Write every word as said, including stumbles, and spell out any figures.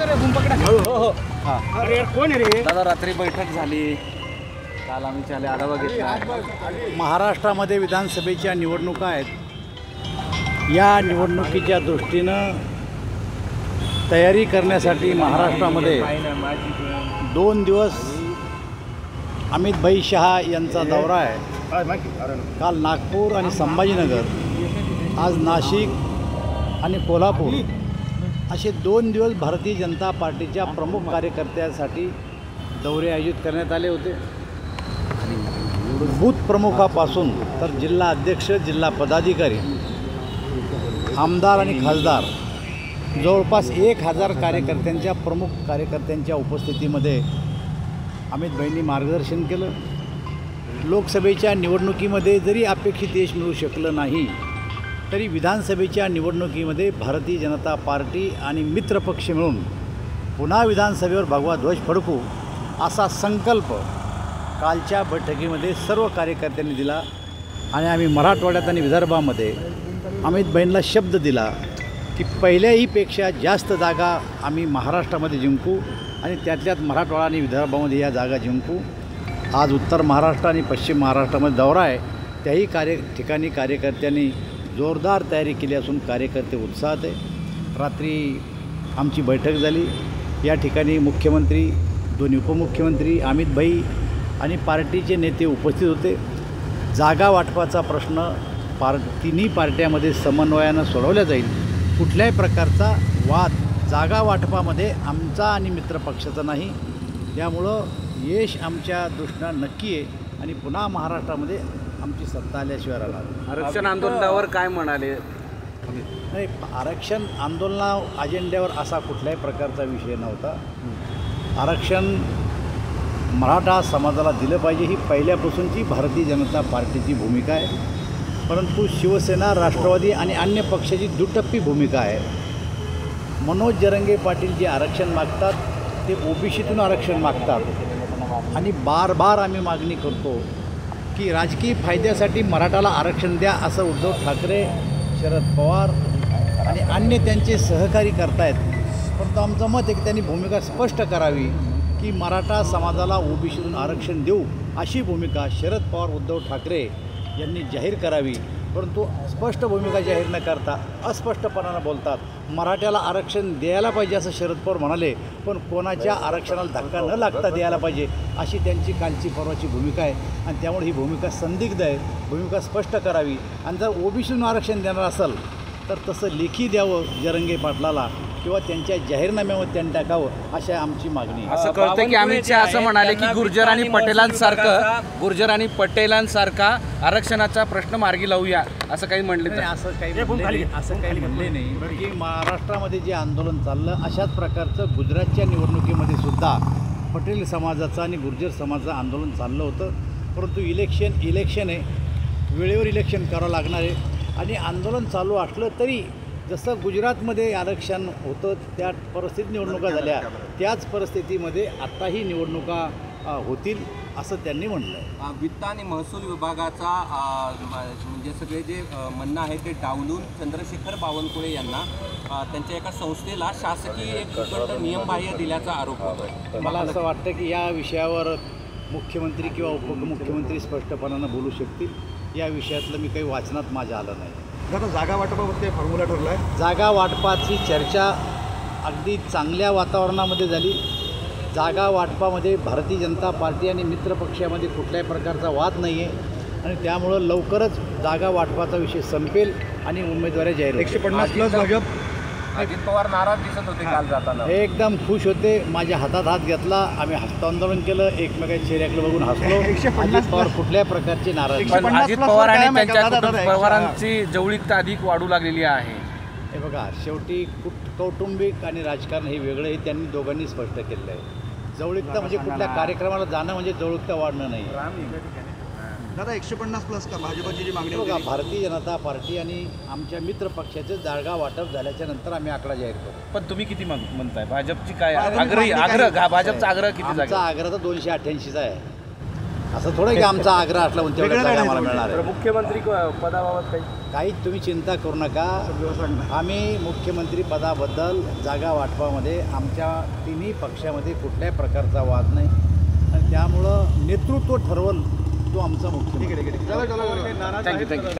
हो हो हां अरे यार कोण आहे रे? दादा रात्री बैठक झाली, काल आम्ही चाले आढावा घेतला. महाराष्ट्रामध्ये विधानसभेच्या निवडणुका आहेत. या निवडणुकीच्या दृष्टीनं तयारी करण्यासाठी महाराष्ट्रामध्ये दोन दिवस अमित भाई शहा यांचा दौरा आहे. काल नागपूर आणि संभाजीनगर, आज नाशिक आणि कोल्हापूर असे दोन दिवस भारतीय जनता पार्टीच्या प्रमुख कार्यकर्त्यांसाठी दौरे आयोजित करण्यात आले होते. बूथ प्रमुखापासून तर जिल्हा अध्यक्ष, जिल्हा पदाधिकारी, आमदार आणि खासदार जवळपास एक हजार कार्यकर्त्यांच्या प्रमुख कार्यकर्त्यांच्या उपस्थितीमध्ये अमित भाईंनी मार्गदर्शन केलं. लोकसभेच्या निवडणुकीमध्ये जरी अपेक्षित यश मिळू शकलं नाही तरी विधानसभेच्या निवडणुकीमध्ये भारतीय जनता पार्टी आणि मित्रपक्ष मिळून पुन्हा विधानसभेवर भगवा ध्वज फडकू असा संकल्प कालच्या बैठकीमध्ये सर्व कार्यकर्त्यांनी दिला. आणि आम्ही मराठवाड्यात आणि विदर्भामध्ये अमित भाईंना शब्द दिला की पहिल्याहीपेक्षा जास्त जागा आम्ही महाराष्ट्रामध्ये जिंकू आणि त्यातल्यात मराठवाडा आणि विदर्भामध्ये या जागा जिंकू. आज उत्तर महाराष्ट्र आणि पश्चिम महाराष्ट्रामध्ये दौरा आहे. त्याही कार्य ठिकाणी कार्यकर्त्यांनी जोरदार तयारी केली असून कार्यकर्ते उत्साहात आहे. रात्री आमची बैठक झाली. या ठिकाणी मुख्यमंत्री, दोन्ही उपमुख्यमंत्री, अमित भाई आणि पार्टीचे नेते उपस्थित होते. जागा वाटपाचा प्रश्न पार तिन्ही पार्ट्यामध्ये समन्वयानं सोडवला जाईल. कुठल्याही प्रकारचा वाद जागा वाटपामध्ये आमचा आणि मित्रपक्षाचा नाही. त्यामुळं यश आमच्या दृष्टीनं नक्की आहे आणि पुन्हा महाराष्ट्रामध्ये आमची सत्ता आल्याशिवाय राहणार. आरक्षण आंदोलनावर काय म्हणाले? नाही, आरक्षण आंदोलना अजेंड्यावर असा कुठल्याही प्रकारचा विषय नव्हता. आरक्षण मराठा समाजाला दिलं पाहिजे ही पहिल्यापासूनची भारतीय जनता पार्टीची भूमिका आहे. परंतु शिवसेना, राष्ट्रवादी आणि अन्य पक्षाची दुटप्पी भूमिका आहे. मनोज जरंगे पाटील जे आरक्षण मागतात ते ओबीसीतून आरक्षण मागतात आणि बार बार आम्ही मागणी करतो की राजकीय फायद्यासाठी मराठाला आरक्षण द्या असं उद्धव ठाकरे, शरद पवार आणि अन्य त्यांचे सहकारी करतायत. परंतु आमचं मत आहे की त्यांनी भूमिका स्पष्ट करावी की मराठा समाजाला ओबीसीतून आरक्षण देऊ अशी भूमिका शरद पवार, उद्धव ठाकरे यांनी जाहीर करावी. परंतु स्पष्ट भूमिका जाहीर न करता अस्पष्टपणानं बोलतात. मराठ्याला आरक्षण द्यायला पाहिजे असं शरद पवार म्हणाले, पण कोणाच्या आरक्षणाला धक्का न लागता द्यायला पाहिजे अशी त्यांची कालची परवाची भूमिका आहे. आणि त्यामुळे ही भूमिका संदिग्ध आहे. भूमिका स्पष्ट करावी. आणि जर ओबीसीतून आरक्षण देणार असेल तर तसं लेखी द्यावं जरंगे पाटलाला किंवा त्यांच्या जाहीरनाम्यावर त्यांनी टाकावं अशी आमची मागणी आहे. असं कळतं की अमित शहा असं म्हणाले की गुर्जर आणि पटेलांसारखं गुर्जर आणि पटेलांसारखा आरक्षणाचा प्रश्न मार्गी लावूया असं काही म्हणले. असं काही म्हणले असं काही म्हणले नाही की महाराष्ट्रामध्ये जे आंदोलन चाललं अशाच प्रकारचं गुजरातच्या निवडणुकीमध्ये सुद्धा पटेल समाजाचं आणि गुर्जर समाजाचं आंदोलन चाललं होतं. परंतु इलेक्शन इलेक्शन आहे, वेळेवर इलेक्शन करावं लागणार आहे. आणि आंदोलन चालू असलं तरी जसं गुजरातमध्ये आरक्षण होतं त्या परिस्थितीत निवडणुका झाल्या, त्याच परिस्थितीमध्ये आत्ताही निवडणुका होतील असं त्यांनी म्हटलं आहे. वित्त आणि महसूल विभागाचा म्हणजे सगळे जे म्हणणं आहे ते डावलून चंद्रशेखर बावनकुळे यांना त्यांच्या एका संस्थेला शासकीय एक नियमबाह्य दिल्याचा आरोप होतो. मला असं वाटतं की या विषयावर मुख्यमंत्री किंवा उपमुख्यमंत्री स्पष्टपणानं बोलू शकतील. या विषयातलं मी काही वाचनात माझ्या आलं नाही. आता जागा वाटपाबाबत फॉर्म्युला ठरला आहे. जागा वाटपाची चर्चा अगदी चांगल्या वातावरणामध्ये झाली. जागा वाटपामध्ये भारतीय जनता पार्टी आणि मित्रपक्षामध्ये कुठल्याही प्रकारचा वाद नाही आहे आणि त्यामुळं लवकरच जागा वाटपाचा विषय संपेल आणि उमेदवारी जाहीर एकशे पन्नास प्लस भाजप. अजित पवार नाराज दिसत होते काल जाताना. हे एकदम खुश होते. माझ्या हातात हात घेतला, आम्ही हस्तांदोलन केलं, एकमेकांच्या चेहऱ्याकडे बघून हसलो. अजित पवार कुठल्याही प्रकारची नाराज. पण अजित पवार आणि त्यांच्या कुटुंब पवारांची जवळीकता अधिक वाढू लागलेली आहे. हे बघा, शेवटी कुट कौटुंबिक आणि राजकारण हे वेगळं हे त्यांनी दोघांनी स्पष्ट केलेलं आहे. जवळीकता म्हणजे कुठल्या कार्यक्रमाला जाणं म्हणजे जवळीकता वाढणं नाही. दादा एकशे पन्नास प्लस का भाजपची जी मागणी बघा, भारतीय जनता पार्टी आणि आमच्या मित्र पक्षाचे जागा वाटप झाल्याच्या नंतर आम्ही आकडा जाहीर करू. पण तुम्ही किती म्हणताय भाजपची काय आग्रही आग्रह भाजपचा आग्रह किती? आमचा आग्रह तर दोनशे अठ्ठ्याऐंशीचा आहे. असं थोडं की आमचा आग्रह असला म्हणून तेवढ्या जागा आम्हाला मिळणार आहे. मुख्यमंत्री पदाबाबत काही काही तुम्ही चिंता करू नका. आम्ही मुख्यमंत्री पदाबद्दल जागा वाटपामध्ये आमच्या तिन्ही पक्षामध्ये कुठल्याही प्रकारचा वाद नाही आणि त्यामुळं नेतृत्व ठरवल तो आमचा मुख्यमंत्री. Thank you thank you